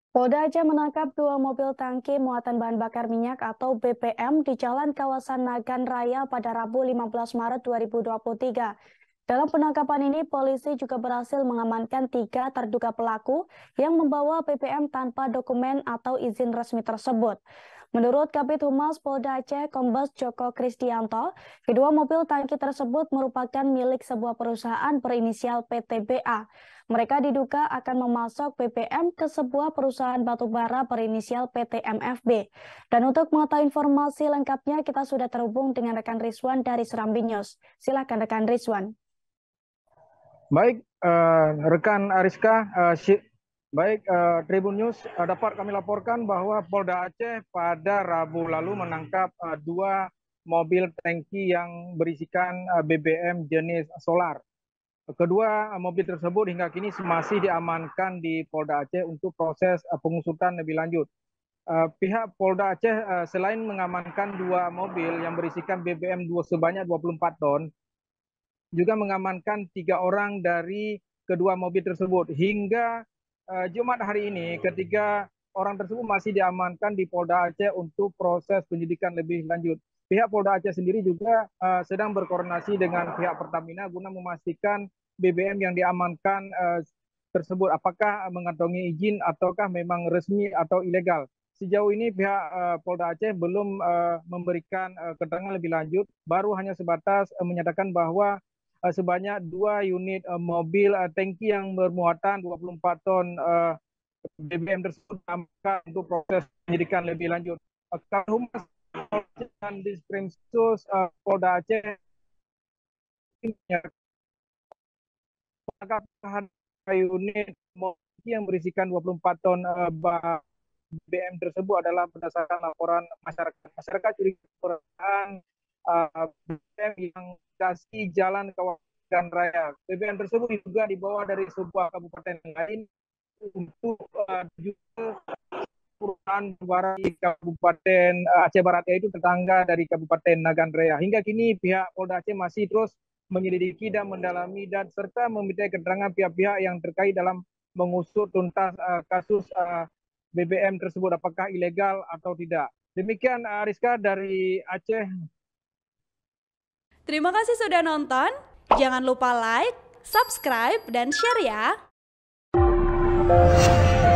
Polda Aceh menangkap dua mobil tangki muatan bahan bakar minyak atau BBM di Jalan Kawasan Nagan Raya pada Rabu 15 Maret 2023. Dalam penangkapan ini, polisi juga berhasil mengamankan 3 terduga pelaku yang membawa BBM tanpa dokumen atau izin resmi tersebut. Menurut Kabid Humas Polda Aceh, Kombes Joko Kristianto, kedua mobil tangki tersebut merupakan milik sebuah perusahaan berinisial PTBA. Mereka diduga akan memasok BBM ke sebuah perusahaan batubara berinisial PT MFB. Dan untuk mengetahui informasi lengkapnya, kita sudah terhubung dengan rekan Rizwan dari Serambi News. Silakan rekan Rizwan. Baik, rekan Ariska, Tribun News dapat kami laporkan bahwa Polda Aceh pada Rabu lalu menangkap dua mobil tangki yang berisikan BBM jenis solar. Kedua mobil tersebut hingga kini masih diamankan di Polda Aceh untuk proses pengusutan lebih lanjut. Pihak Polda Aceh selain mengamankan dua mobil yang berisikan BBM sebanyak 24 ton, juga mengamankan 3 orang dari kedua mobil tersebut. Hingga Jumat hari ini, ketiga orang tersebut masih diamankan di Polda Aceh untuk proses penyidikan lebih lanjut. Pihak Polda Aceh sendiri juga sedang berkoordinasi dengan pihak Pertamina guna memastikan BBM yang diamankan tersebut apakah mengantongi izin ataukah memang resmi atau ilegal. Sejauh ini pihak Polda Aceh belum memberikan keterangan lebih lanjut, baru hanya sebatas menyatakan bahwa sebanyak 2 unit mobil tangki yang bermuatan 24 ton BBM tersebut diamankan untuk proses penyidikan lebih lanjut. Humas dan Diskrimsus Polda Aceh menangkap 2 unit mobil yang berisikan 24 ton BBM tersebut adalah berdasarkan laporan masyarakat. Masyarakat curiga perusahaan BBM yang kasih jalan kawasan raya. BBM tersebut juga dibawa dari sebuah kabupaten lain untuk juga perusahaan batubara di Kabupaten Aceh Barat, yaitu tetangga dari Kabupaten Nagan Raya. Hingga kini pihak Polda Aceh masih terus menyelidiki dan mendalami dan serta meminta keterangan pihak-pihak yang terkait dalam mengusut tuntas kasus BBM tersebut apakah ilegal atau tidak. Demikian Rizka dari Aceh. Terima kasih sudah nonton. Jangan lupa like, subscribe, dan share ya.